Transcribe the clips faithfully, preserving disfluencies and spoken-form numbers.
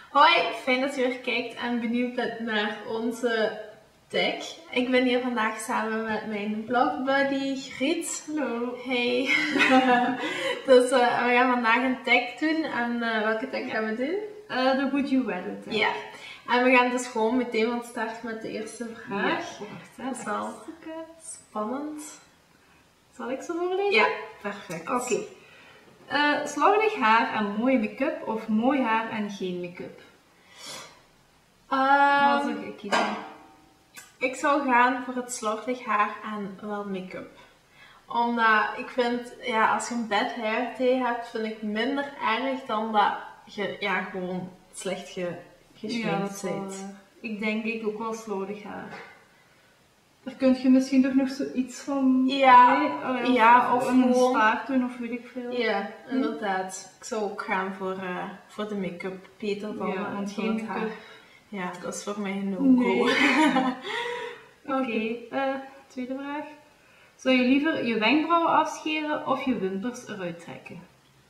Hoi, fijn dat je weer kijkt en benieuwd bent naar onze tag. Ik ben hier vandaag samen met mijn blogbuddy Griet. Hallo. Hey. Dus uh, we gaan vandaag een tag doen. En uh, welke tag gaan we doen? Uh, de Would You Rather tag. Ja. En we gaan dus gewoon meteen van start met de eerste vraag. Ja, wacht, hè. Dat is wel spannend. Zal ik ze voorlezen? Ja, perfect. Oké. Okay. Uh, slordig haar en mooie make-up of mooi haar en geen make-up? Um, Wat zou je kiezen? Ik zou gaan voor het slordig haar en wel make-up. Omdat ik vind, ja, als je een bad hair day hebt, vind ik minder erg dan dat je ja, gewoon slecht ge, geschminkt ja, bent. Ik denk ik ook wel slordig haar. Daar kun je misschien toch nog zoiets van... Ja, nee, allee, ja of, of een gewoon... staart doen of weet ik veel. Ja, inderdaad. Ik zou ook gaan voor, uh, voor de make-up beter dan ja, want geen het haar. make-up. Ja, dat is voor mij een no-go. Nee. Oké, okay, uh, tweede vraag. Zou je liever je wenkbrauwen afscheren of je wimpers eruit trekken?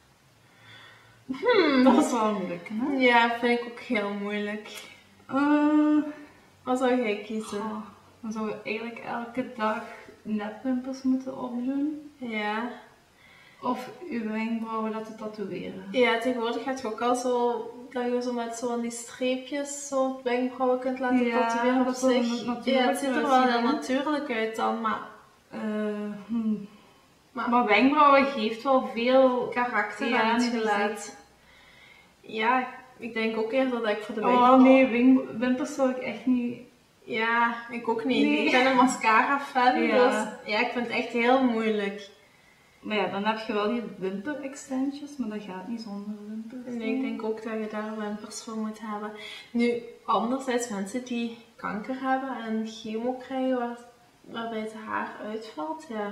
Hmm. Dat is wel moeilijk, hè? Ja, vind ik ook heel moeilijk. Uh, Wat zou jij kiezen? Oh, dan zou je eigenlijk elke dag nepwimpers moeten opdoen. Ja. Of je wenkbrauwen laten tatoeëren. Ja, tegenwoordig gaat je ook al zo, dat je zo met zo die streepjes zo het wenkbrauwen kunt laten ja, tatoeëren op zich. Ja, het ziet er wel heel natuurlijk uit dan, maar... Uh, hmm. maar... maar wenkbrauwen geeft wel veel karakter ja, aan het gelaat. Ja, ik denk ook eerder dat ik voor de wenkbrauwen... Oh nee, wimpers zou ik echt niet... Ja, ik ook niet. Nee. Ik ben een mascara fan, ja. dus ja, ik vind het echt heel moeilijk. Maar ja, dan heb je wel die wimper extensions, maar dat gaat niet zonder wimpers. Nee, ik denk ook dat je daar wimpers voor moet hebben. Nu, anderzijds mensen die kanker hebben en chemo krijgen waar, waarbij het haar uitvalt, ja.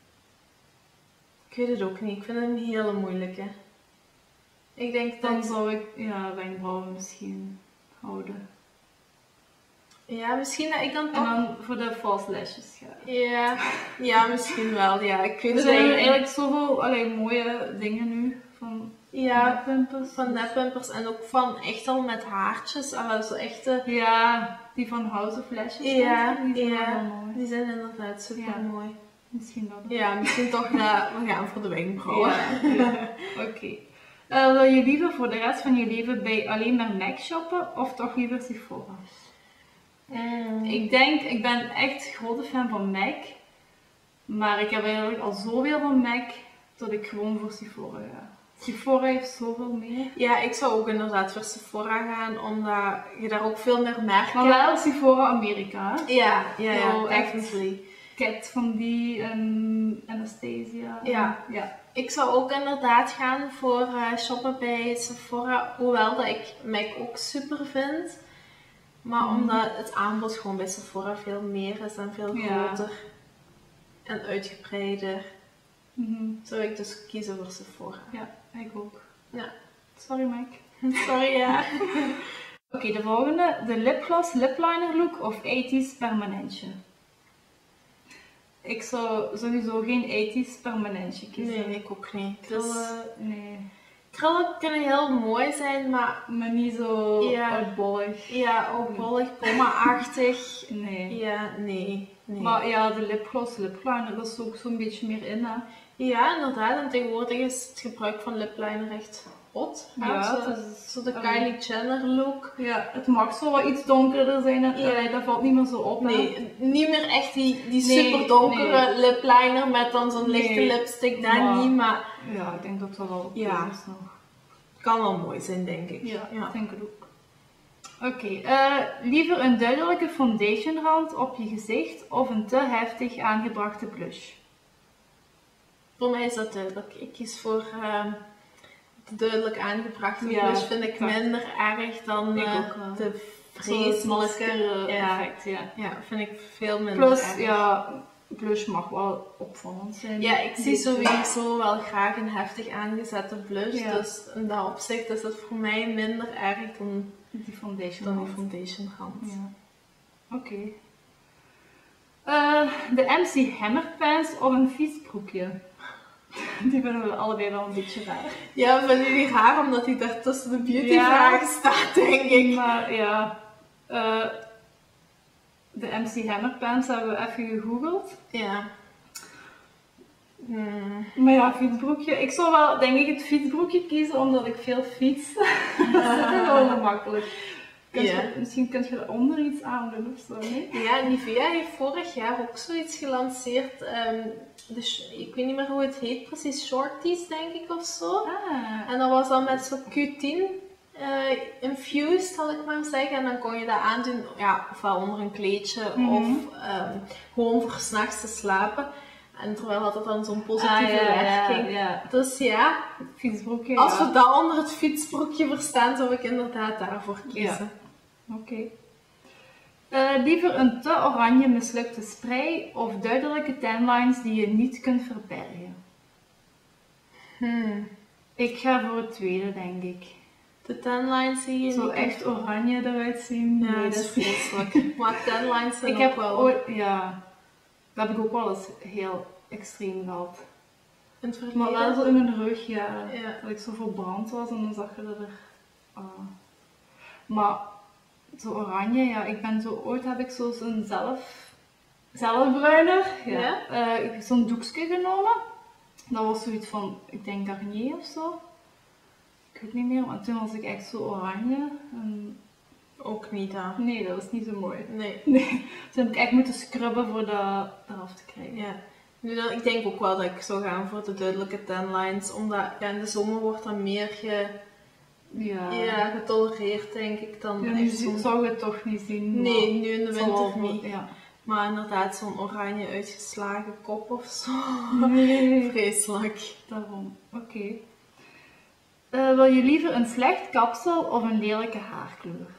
Ik weet het ook niet. Ik vind het een hele moeilijke. Ik denk dan dat... zou ik ja, wenkbrauwen misschien houden. Ja, misschien dat ik dan toch... En dan voor de false lashes ga. Ja, ja, misschien wel. Ja, ik weet er zijn eigenlijk, eigenlijk zoveel allee, mooie dingen nu van ja, nepwimpers. Van nepwimpers en ook van echt al met haartjes. Uh, zo echte... Ja, die van House of Lashes. Ja, die zijn ja, wel mooi. Die zijn inderdaad super ja. mooi. Misschien dat. Ja, misschien toch na, we gaan voor de wenkbrauwen. Ja, ja. Oké. Okay. Uh, wil je liever voor de rest van je leven bij alleen maar MAC shoppen of toch liever Sephora? Mm. Ik denk, ik ben echt grote fan van MAC, maar ik heb eigenlijk al zoveel van MAC dat ik gewoon voor Sephora ga. Sephora heeft zoveel meer. Ja, ik zou ook inderdaad voor Sephora gaan, omdat je daar ook veel meer merkt. Maar wel Sephora Amerika. Ja, ja, ja, so, definitely. Kat van die en Anastasia. Ja. ja. Ik zou ook inderdaad gaan voor uh, shoppen bij Sephora, hoewel dat ik MAC ook super vind. Maar mm. omdat het aanbod gewoon bij Sephora veel meer is en veel groter ja. en uitgebreider, mm-hmm. zou ik dus kiezen voor Sephora. Ja, ik ook. Ja. Sorry MAC. Sorry ja. Oké, okay, de volgende. De lipgloss lipliner look of eighties permanentje? Ik zou sowieso geen eighties permanentje kiezen. Nee, ik ook niet. Krullen, dus, nee. Krullen kunnen heel mooi zijn, maar... Maar niet zo ja. oudbollig. Ja, oudbollig, pomma-achtig. Nee. Ja, nee, nee. Maar ja, de lipgloss lipliner, dat is ook zo'n beetje meer in, hè? Ja, inderdaad. En tegenwoordig is het gebruik van lipliner echt hot. Ja, zo, is, zo de Kylie um, Jenner look. Ja, het mag zo wat iets donkerder zijn. En, ja. Dat valt niet meer zo op. Nee, hè? niet meer echt die, die nee, super donkere nee. lipliner met dan zo'n nee. lichte lipstick. Daar maar, niet, maar... Ja, ik denk dat dat wel oké ja. is nog. Kan wel mooi zijn, denk ik. Ja, ja. ik denk het ook. Oké, okay, uh, liever een duidelijke foundation rand op je gezicht of een te heftig aangebrachte blush? Voor mij is dat duidelijk. Ik kies voor uh, de duidelijk aangebrachte ja, blush. Vind ik minder erg dan uh, de vreselijke ja. effect. Ja. ja, vind ik veel minder Plus, erg. ja, blush mag wel opvallend zijn. Ja, ik zie sowieso wel graag een heftig aangezette blush. Ja. Dus in dat opzicht is het voor mij minder erg dan die foundation dan rand. Die foundation rand. Ja. Oké. Okay. Uh, de M C Hammer pants of een vies broekje? Die vinden we allebei wel een beetje raar. Ja, we vinden die raar omdat hij daar tussen de beautyvragen ja, staat, denk ik. Maar ja, uh, de M C Hammer pants hebben we even gegoogeld. Ja. Hmm. Maar ja, fietsbroekje. Ik zou wel, denk ik, het fietsbroekje kiezen omdat ik veel fiets. Dat is wel gemakkelijk. Kun je, yeah. Misschien kun je eronder iets aan doen of zo, nee? Ja, Nivea heeft vorig jaar ook zoiets gelanceerd. Um, dus, ik weet niet meer hoe het heet precies, shorties denk ik of zo. Ah. En dat was dan met zo'n Q tien uh, infused, zal ik maar zeggen. En dan kon je dat aandoen, ja, ofwel onder een kleedje mm-hmm. of um, gewoon voor 's nachts te slapen. En terwijl had het dan zo'n positieve ah, ja, werking. Ja, ja. Dus ja, fietsbroekje, als ja. we dat onder het fietsbroekje verstaan, zou ik inderdaad daarvoor kiezen. Ja. Oké. Okay. Uh, liever een te oranje mislukte spray of duidelijke tanlines die je niet kunt verbergen? Hmm. Ik ga voor het tweede, denk ik. De tanlines zie je Zo niet echt oranje eruit zien. Ja, nee, dat is vreselijk. Maar tanlines zijn ik ook heb wel... Ooit, ja, dat heb ik ook wel eens heel extreem gehad. In het verleden? Maar wel zo in mijn rug, ja. ja. Dat ik zo verbrand was en dan zag je dat er... Uh. Maar zo oranje, ja, ik ben zo... Ooit heb ik zo'n zelf... zelfbruiner, ja. ja? Uh, zo'n doekje genomen. Dat was zoiets van, ik denk Garnier of zo. Ik weet niet meer, maar toen was ik echt zo oranje. En... Ook niet, hè? Nee, dat was niet zo mooi. Nee. nee. Toen heb ik echt moeten scrubben voor dat eraf te krijgen. Ja. Nu dan, ik denk ook wel dat ik zou gaan voor de duidelijke tanlines, omdat ja, in de zomer wordt dat meer ge, ja. Ja, getolereerd, denk ik. Dan ja, nu zo... zou je het toch niet zien. Nee, nu in de winter niet. Ja. Maar inderdaad, zo'n oranje uitgeslagen kop of zo. Nee. Vreselijk. Daarom. Oké. Okay. Uh, wil je liever een slecht kapsel of een lelijke haarkleur?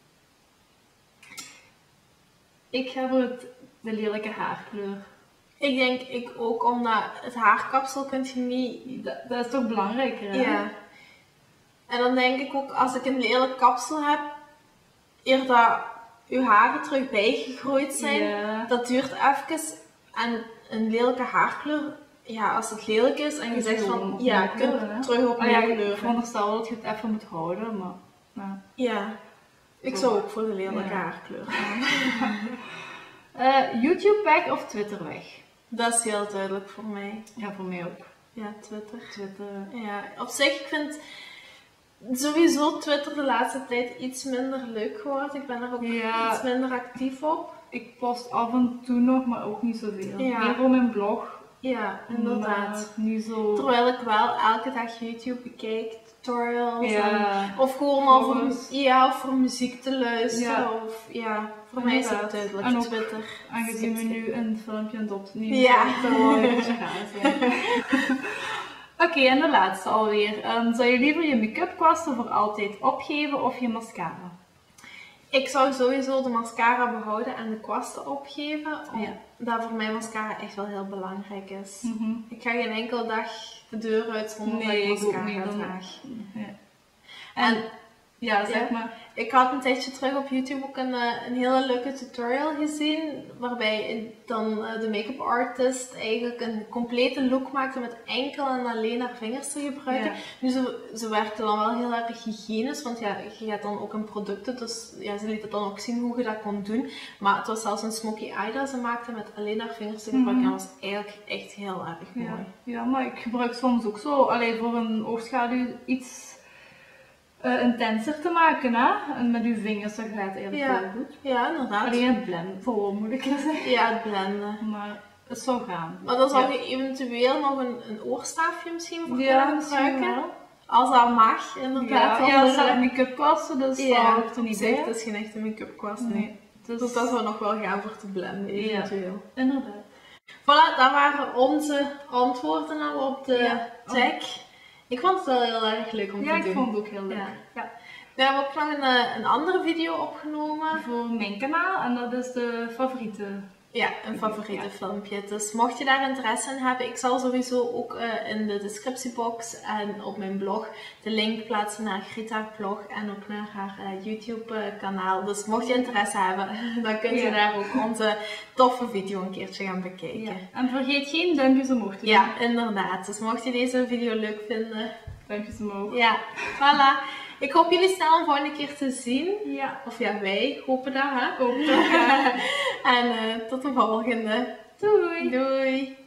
Ik ga voor het, de lelijke haarkleur. Ik denk ik ook, omdat het haarkapsel kun je niet... Dat, dat is toch belangrijker, hè? Ja. En dan denk ik ook, als ik een lelijk kapsel heb, eer dat je haren terug bijgegroeid zijn, ja. dat duurt even. En een lelijke haarkleur, ja, als het lelijk is en je is zegt van, ja, je kunt terug op oh, ja, kleuren. Ik veronderstel dat je het even moet houden, maar... Ja. ja. Ik zou ook voor de lelijke ja. haarkleur gaan. uh, YouTube weg of Twitter weg? Dat is heel duidelijk voor mij. Ja, voor mij ook. Ja, Twitter. Twitter. Ja, op zich, ik vind sowieso Twitter de laatste tijd iets minder leuk geworden. Ik ben er ook ja. iets minder actief op. Ik post af en toe nog, maar ook niet zoveel. Ja. Meer voor mijn blog. Ja, inderdaad. Niet zo... Terwijl ik wel elke dag YouTube bekijk, tutorials ja. en, of gewoon al voor, ja, of voor muziek te luisteren. Ja. Of, ja, voor inderdaad. mij is het duidelijk en ook, Twitter. Aangezien we nu een filmpje aan het opnemen ja. zijn, dat wel een beetje gaan zijn. Oké, okay, en de laatste alweer. Um, zou je liever je make-up kwasten voor altijd opgeven of je mascara? Ik zou sowieso de mascara behouden en de kwasten opgeven, omdat ja. voor mij mascara echt wel heel belangrijk is. Mm-hmm. Ik ga geen enkele dag de deur uit zonder nee, dat ik mascara ik draag. Ja. En, en ja, zeg ja, maar. Ik had een tijdje terug op YouTube ook een, een hele leuke tutorial gezien, waarbij dan de make-up artist eigenlijk een complete look maakte met enkel en alleen haar vingers te gebruiken. Ja. Nu, ze, ze werkte dan wel heel erg hygiënisch, want ja, je gaat dan ook in producten, dus ja, ze liet het dan ook zien hoe je dat kon doen. Maar het was zelfs een smoky eye dat ze maakte met alleen haar vingers te gebruiken. Mm-hmm. En dat was eigenlijk echt heel erg mooi. Ja, ja, maar ik gebruik soms ook zo, alleen voor een oogschaduw iets Uh, intenser te maken, hè? En met uw vingers, dat gaat eigenlijk ja. heel goed. Ja, inderdaad. Alleen het blenden, vooral moet ik zeggen. Ja, het blenden. Maar het zou gaan. Maar dan zou ja. je eventueel nog een, een oorstaafje misschien voor ja, kunnen gebruiken. Als dat mag, inderdaad. Ja, ja dat zijn make-up kwasten, dus ja, dat hoeft er niet bij. Het is geen echte make-up kwast, nee. nee. Dus, dus dat zou nog wel gaan voor te blenden, eventueel. Ja, inderdaad. Voilà, dat waren onze antwoorden nou op de ja. tag. Ik vond het wel heel erg leuk om ja, te doen. doen. Ja, ik vond het ook heel leuk. Ja. Ja. We hebben ook nog een, een andere video opgenomen. Voor mijn kanaal en dat is de favoriete Ja, een favoriete ja. filmpje. Dus mocht je daar interesse in hebben, ik zal sowieso ook uh, in de descriptiebox en op mijn blog de link plaatsen naar Greta blog en ook naar haar uh, YouTube uh, kanaal. Dus mocht je interesse hebben, dan kun je ja. daar ook onze toffe video een keertje gaan bekijken. Ja. En vergeet geen duimpjes omhoog te doen. Ja, inderdaad. Dus mocht je deze video leuk vinden, duimpjes omhoog. Ja, voilà. Ik hoop jullie snel een volgende keer te zien. Ja. Of ja, wij hopen dat, hè? Hoop dat, ja. En uh, tot de volgende. Doei! Doei!